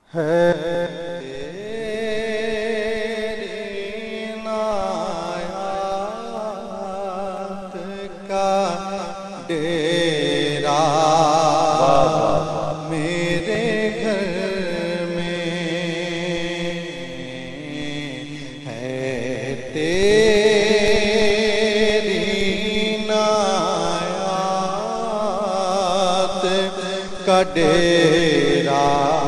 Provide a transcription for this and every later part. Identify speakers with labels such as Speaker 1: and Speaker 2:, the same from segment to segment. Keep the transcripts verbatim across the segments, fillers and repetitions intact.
Speaker 1: ہے تیری عنایات کا ڈیرا میرے گھر میں ہے تیری عنایات کا ڈیرا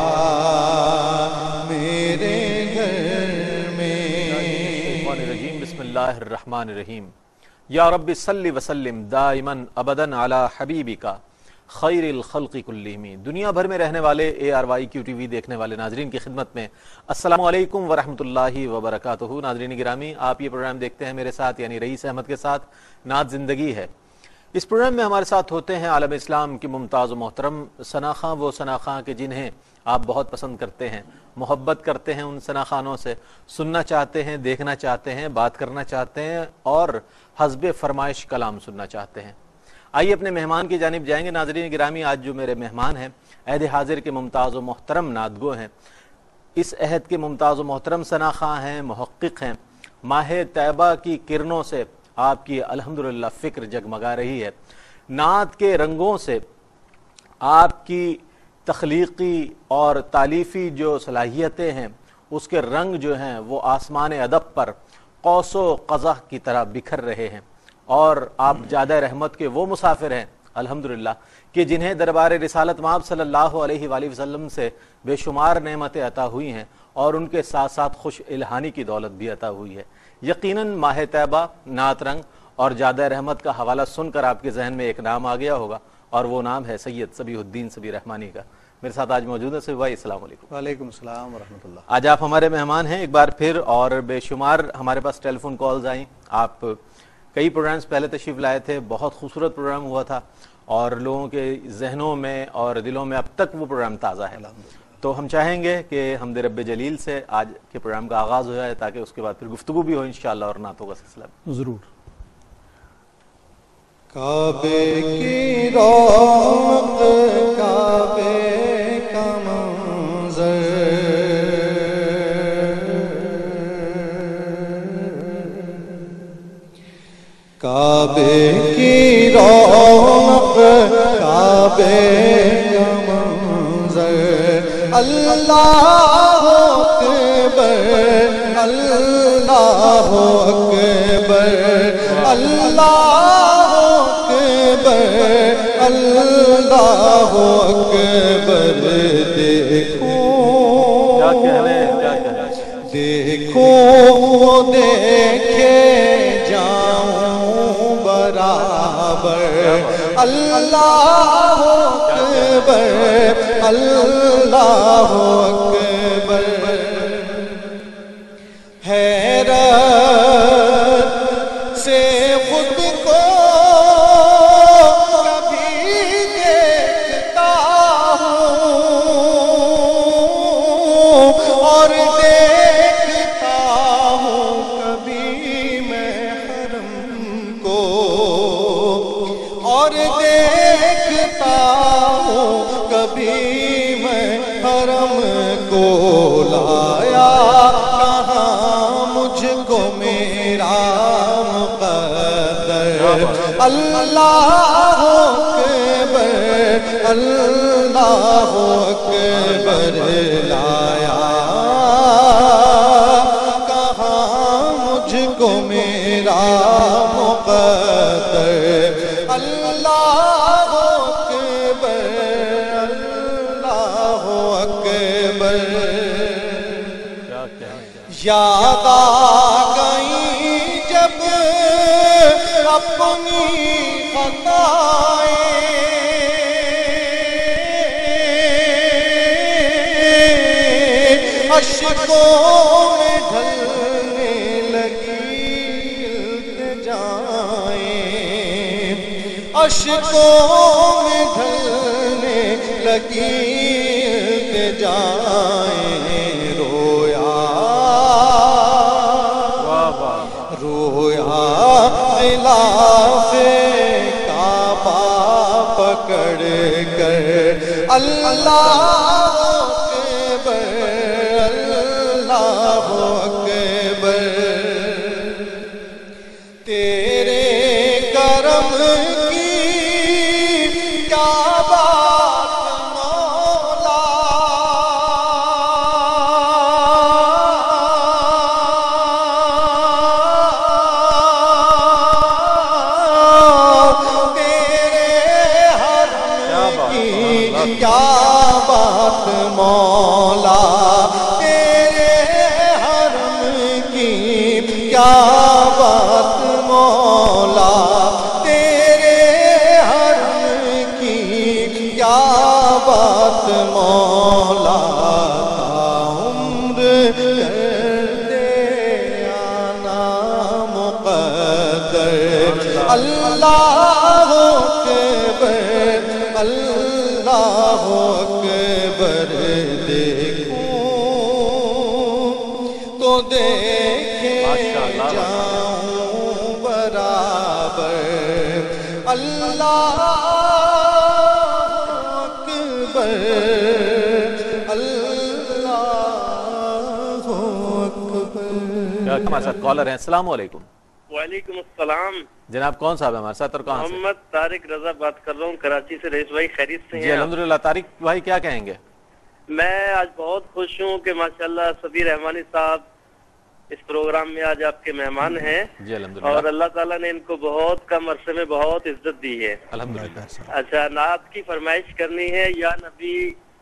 Speaker 2: بسم اللہ الرحمن الرحیم یا رب صلی وسلم دائما ابدا علی حبیبک خیر الخلق کلہم۔ دنیا بھر میں رہنے والے A R Y Q T V دیکھنے والے ناظرین کی خدمت میں السلام علیکم ورحمۃ اللہ وبرکاتہ۔ ناظرین گرامی، آپ یہ پروگرام دیکھتے ہیں میرے ساتھ یعنی رئیس احمد کے ساتھ، نعت زندگی ہے۔ اس پروگرام میں ہمارے ساتھ ہوتے ہیں عالم اسلام کی ممتاز و محترم ثناخواں، وہ ثناخواں کہ جنہیں آپ بہت پسند کرتے ہیں، محبت کرتے ہیں ان ثناخوانوں سے، سننا چاہتے ہیں، دیکھنا چاہتے ہیں، بات کرنا چاہتے ہیں اور حسب فرمائش کلام سننا چاہتے ہیں۔ آئیے اپنے مہمان کی جانب جائیں گے۔ ناظرین گرامی، آج جو میرے مہمان ہیں عہد حاضر کے ممتاز و محترم نعت گو ہیں، اس عہد کے ممتاز و محترم ثناخواں ہیں، محقق ہیں۔ ماہ طیبہ کی کرنوں سے آپ کی الحمدللہ فکر جگمگا رہی ہے، نعت کے رنگوں سے آپ کی تخلیقی اور تالیفی جو صلاحیتیں ہیں اس کے رنگ جو ہیں وہ آسمان ادب پر قوس و قزح کی طرح بکھر رہے ہیں، اور آپ جادہ رحمت کے وہ مسافر ہیں الحمدللہ کہ جنہیں دربار رسالت مآب صلی اللہ علیہ وآلہ وسلم سے بے شمار نعمتیں عطا ہوئی ہیں اور ان کے ساتھ ساتھ خوش الہانی کی دولت بھی عطا ہوئی ہے۔ یقیناً ماہ طیبہ، نعت رنگ اور جادہ رحمت کا حوالہ سن کر آپ کے ذہن میں ایک نام آ گیا ہوگا، اور وہ نام ہے سید صبیح الدین صبیح رحمانی کا۔ میرے ساتھ آج موجود ہے صبیح بھائی، السلام علیکم۔
Speaker 1: وعلیکم السلام ورحمۃ اللہ۔
Speaker 2: آج آپ ہمارے مہمان ہیں ایک بار پھر، اور بے شمار ہمارے پاس ٹیلی فون کالز آئیں۔ آپ کئی پروگرامز پہلے تشریف لائے تھے، بہت خوبصورت پروگرام ہوا تھا اور لوگوں کے ذہنوں میں اور دلوں میں اب تک وہ پروگرام تازہ ہے۔ تو ہم چاہیں گے کہ حمد رب جلیل سے آج کے پروگرام کا آغاز ہو جائے تاکہ اس کے بعد پھر گفتگو بھی ہو انشاءاللہ اور نعتوں کا سلسلہ۔
Speaker 1: ضرور۔ کعبے کی رونق، کعبے کا منظر، کعبے کی رونق، کعبے کا منظر، اللہ اکبر، اللہ اکبر، اللہ اللہ اکبر، دیکھو دیکھو دیکھے جاؤں برابر، اللہ اکبر، اللہ اکبر، حیرت سے خود کو اللہ اکبر، اللہ اکبر، لایا کہاں مجھ کو میرا مقدر، اللہ اکبر، اللہ اکبر۔ یاد آ گئی جب اپنی خطائیں، اشکوں میں ڈھلنے لگی التجائیں، اشکوں میں ڈھلنے لگی التجائیں، رویا رویا غلاف کعبہ پکڑ کر، اللہ اکبر، مولا تیرے حرم کی کیا بات مولا تیرے حرم کی کیا بات مولا عمر کر دے آنا مقدر اللہ اکبر اللہ اکبر دیکھوں تو دیکھے جاؤں برابر اللہ اکبر اللہ اکبر.
Speaker 2: ہمارے ساتھ کالر ہیں. السلام علیکم.
Speaker 3: وعلیکم السلام.
Speaker 2: جناب کون صاحب ہے ہمارے ساتھ اور کہاں سے؟
Speaker 3: محمد طارق رضا بات کر رہا ہوں کراچی سے. رئیس بھائی خیریت سے ہیں؟
Speaker 2: جی الحمدللہ. طارق بھائی کیا کہیں گے؟
Speaker 3: میں آج بہت خوش ہوں کہ ماشاءاللہ سبیر رحمانی صاحب اس پروگرام میں آج آپ کے مہمان ہیں.
Speaker 2: جی الحمدللہ.
Speaker 3: اور اللہ تعالیٰ نے ان کو بہت کم عرصے میں بہت عزت دی ہے
Speaker 2: الحمدللہ.
Speaker 3: اچھا نعت کی فرمائش کرنی ہے. یا نبی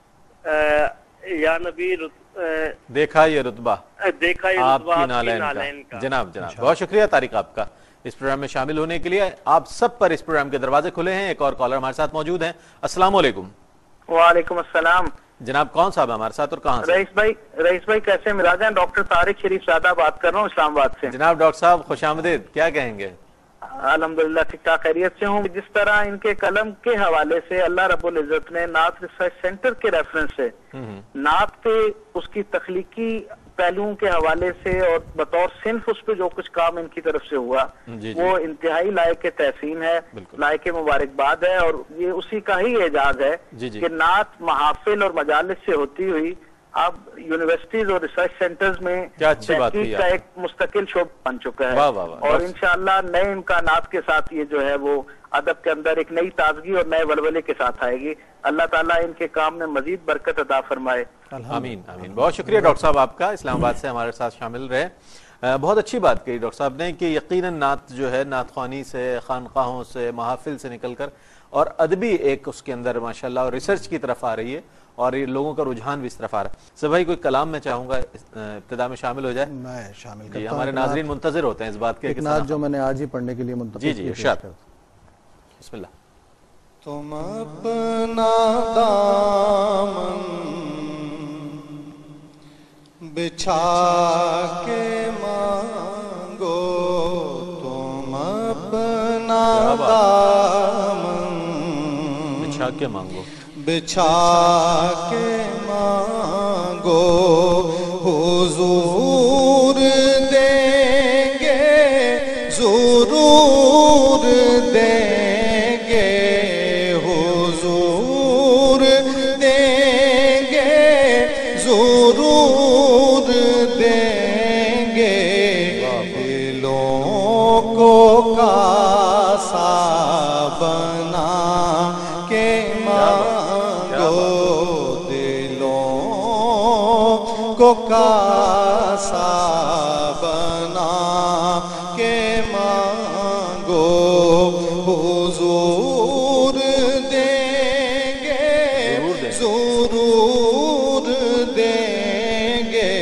Speaker 3: یا نبی
Speaker 2: دیکھا یہ رتبہ
Speaker 3: دیکھا یہ
Speaker 2: آپ
Speaker 3: رتبہ
Speaker 2: کی
Speaker 3: آپ کی
Speaker 2: نالین
Speaker 3: نالین
Speaker 2: کا.
Speaker 3: کا.
Speaker 2: جناب جناب بہت شکریہ طارق آپ کا اس پروگرام میں شامل ہونے کے لیے. آپ سب پر اس پروگرام کے دروازے کھلے ہیں. ایک اور کالر ہمارے ساتھ موجود ہیں. السلام علیکم.
Speaker 3: وعلیکم السلام.
Speaker 2: جناب کون صاحب ہے ہمارے ساتھ اور کہاں سے؟
Speaker 3: رئیس بھائی رئیس بھائی کیسے مزاج ہیں؟ ڈاکٹر طارق شریف زادہ بات کر رہا ہوں اسلام آباد سے.
Speaker 2: جناب ڈاکٹر صاحب خوش آمدید. کیا کہیں گے؟
Speaker 3: الحمدللہ ٹھیک ٹھاک خیریت سے ہوں. جس طرح ان کے قلم کے حوالے سے اللہ رب العزت نے نعت ریسرچ سینٹر کے ریفرنس سے نعت پہ اس کی تخلیقی پہلوؤں کے حوالے سے اور بطور صنف اس پہ جو کچھ کام ان کی طرف سے ہوا وہ انتہائی لائق تحسین ہے, لائق مبارکباد ہے. اور یہ اسی کا ہی اعجاز ہے کہ نعت محافل اور مجالس سے ہوتی ہوئی اب یونیورسٹیز اور ریسرچ سینٹرز میں تحقیق کا ایک مستقل شعبہ بن چکا ہے. اور انشاءاللہ نئے امکانات کے ساتھ یہ جو ہے وہ ادب کے اندر ایک نئی تازگی اور نئے ولولے کے ساتھ آئے گی. اللہ تعالیٰ ان کے کام میں مزید برکت عطا فرمائے.
Speaker 2: آمین آمین. بہت شکریہ ڈاکٹر صاحب آپ کا اسلام آباد سے ہمارے ساتھ شامل رہے. بہت اچھی بات کہی ڈاکٹر صاحب نے کہ یقیناً نعت جو ہے نعت خوانی سے خانقاہوں سے محافل سے نکل کر اور ادبی ایک اس کے اندر ماشاءاللہ اور ریسرچ کی طرف آ رہی ہے اور لوگوں کا رجحان بھی اس طرف آ رہا ہے. سب بھائی کوئی کلام میں چاہوں گا ابتدا میں شامل ہو جائے.
Speaker 4: میں شامل کرتا
Speaker 2: جی
Speaker 4: ہوں.
Speaker 2: ہمارے ناظرین منتظر ہوتے ہیں اس بات کے
Speaker 4: ایک نعت جو میں نے آج ہی پڑھنے کے لیے منتخب
Speaker 2: جی جی ارشاد. بسم اللہ.
Speaker 1: تم اپنا دامن بچھا کے مانگو تم اپنا دامن
Speaker 2: بچھا کے مانگو
Speaker 1: بچھا کے مانگو حضور دیں گے ضرور دیں گے حضور دیں گے ضرور دیں گے دلوں کو کاسا بنا کے مانگو دلوں کو کاسا بنا کے مانگو حضور دیں گے ضرور دیں گے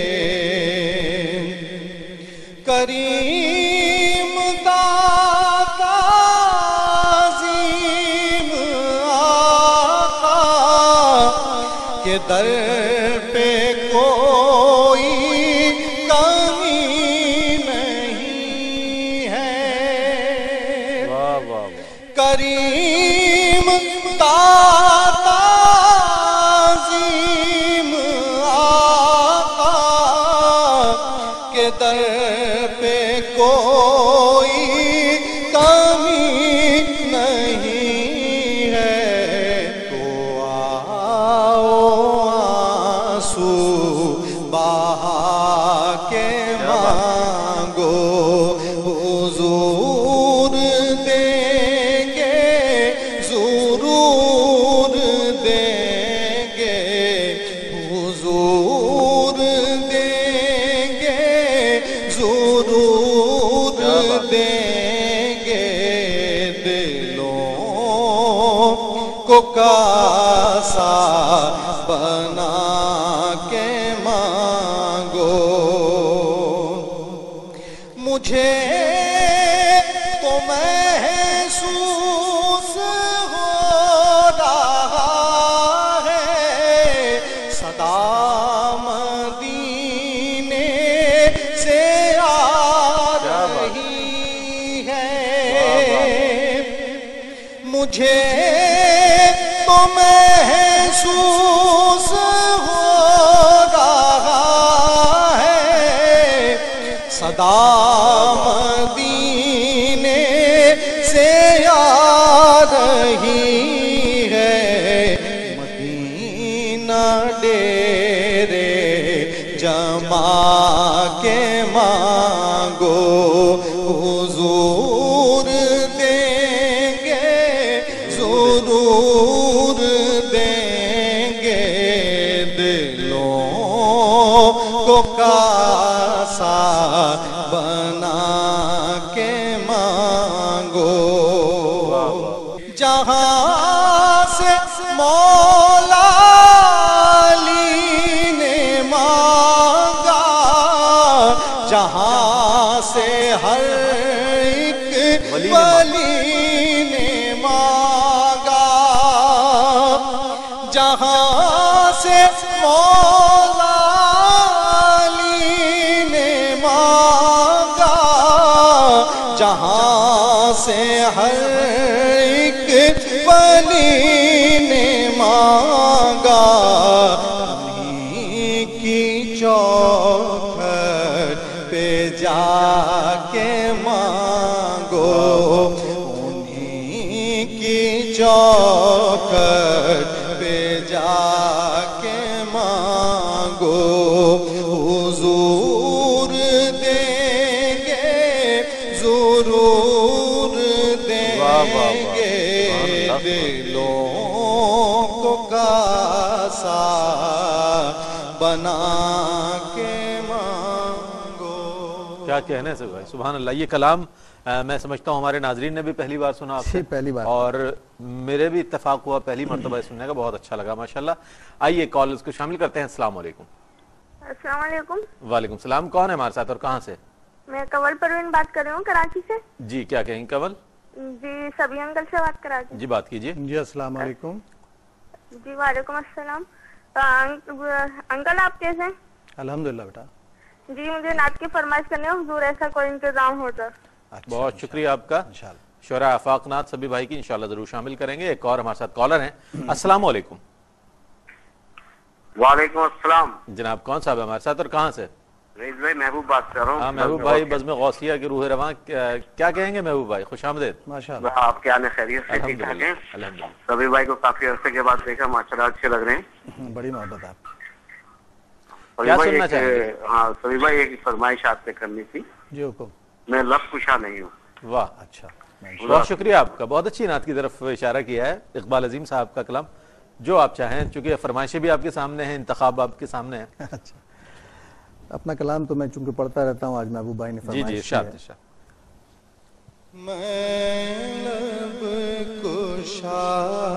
Speaker 1: کریم داتا عظیم آقا کے در پہ کوئی کمی نہیں ہے. کریم داتا عظیم آقا کے در پہ کوئی کمی نہیں ہے. تو آؤ آنسو بہا کے مانگو حضور دیں گے ضرور دیں گے حضور دیں گے ضرور دیں گے دلوں کو کاسا بنا کے مانگو مجھے تو محسوس ہو رہا ہے صدا مدینے سے آ رہی ہے مجھے تو محسوس ہو رہا ہے صدا مدینے سے آ رہی ہے مدینہ ڈیرے جما کے مانگو حضور دیں گے ضرور دیں گے دلوں کو کاسا بنا کے مانگو جہاں سے مولا علی نے مانگا جہاں سے ہر ایک ولی نے مانگا جہاں سے مولا علی نے مانگا جہاں سے ہر ایک ولی نے مانگا انہی کی چوکھٹ پہ جا کے مانگو انہی کی چوکھٹ پہ جا کے مانگو حضور دیں گے ضرور دیں گے دلوں کو کاسا بنا کے مانگو
Speaker 2: کیا کہنے سے بھائی سبحان اللہ یہ کلام میں سمجھتا ہوں ہمارے ناظرین نے بھی پہلی بار سنا آپ سے
Speaker 4: پہلی بار
Speaker 2: اور میرے بھی اتفاق ہوا پہلی مرتبہ سننے کا بہت اچھا لگا ماشاءاللہ آئیے کالز کو شامل کرتے ہیں السلام علیکم
Speaker 5: السلام علیکم
Speaker 2: وعلیکم السلام کون ہے ہمارے ساتھ اور کہاں سے
Speaker 5: میں کنول پروین بات کر رہی ہوں کراچی سے
Speaker 2: جی کیا کہیں کنول
Speaker 5: جی سبھی انکل سے بات کرا دی
Speaker 2: جی بات کیجیے
Speaker 4: جی السلام علیکم
Speaker 5: جی وعلیکم السلام انکل آپ کیسے ہیں
Speaker 4: الحمدللہ بیٹا
Speaker 5: جی مجھے نعت کی فرمائش کرنی ہے حضور ایسا کوئی انتظام ہوتا
Speaker 2: بہت شکریہ آپ کا شعراء آفاق نعت سبھی بھائی کی انشاءاللہ ضرور شامل کریں گے ایک اور ہمارے ساتھ کالر ہیں السلام علیکم
Speaker 6: وعلیکم السلام
Speaker 2: جناب کون صاحب ہے ہمارے ساتھ اور کہاں سے
Speaker 6: رئیس بھائی محبوب بات کر رہا ہوں
Speaker 2: ہاں محبوب بھائی بزم غوثیہ کی روح رواں کیا کہیں گے محبوب بھائی خوش آمدید
Speaker 4: ماشاءاللہ
Speaker 6: آپ کے آنے خیریت سے ٹھیک ٹھاک ہیں
Speaker 2: الحمدللہ
Speaker 6: سبھی بھائی کو کافی عرصے کے بعد دیکھا ماشاءاللہ اچھے لگ رہے ہیں
Speaker 4: بڑی محبت آپ
Speaker 2: کیا سننا چاہیں گے
Speaker 6: ہاں سبھی بھائی ایک فرمائش آپ سے کرنی تھی
Speaker 4: جی حکم
Speaker 6: میں لب کشا نہیں ہوں
Speaker 2: واہ
Speaker 4: اچھا
Speaker 2: بہت شکریہ آپ کا بہت اچھی نعت کی طرف اشارہ کیا ہے اقبال عظیم صاحب کا کلام جو آپ چاہیں چونکہ فرمائشیں بھی آپ کے سامنے ہیں انتخاب آپ کے سامنے ہیں
Speaker 4: اچھا اپنا کلام تو میں چونکہ پڑھتا رہتا ہوں آج محبوب بھائی نے
Speaker 2: جی جی
Speaker 4: فرمائش
Speaker 2: ارشاد
Speaker 4: کی ہے
Speaker 2: ارشاد
Speaker 1: میں لب کشا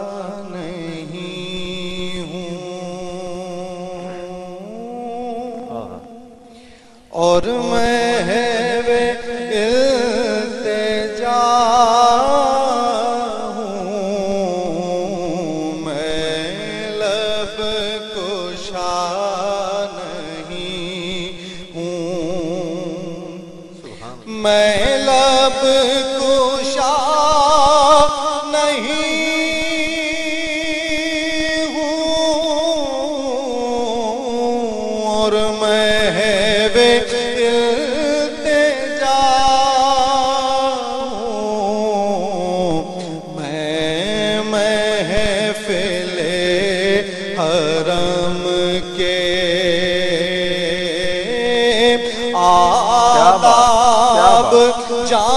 Speaker 1: نہیں ہوں اور محو التجا ہوں میں لب کشا نہیں ہوں میں لب کشا نہیں ہوں اور محو التجا ہوں میں محفل حرم کے آداب جان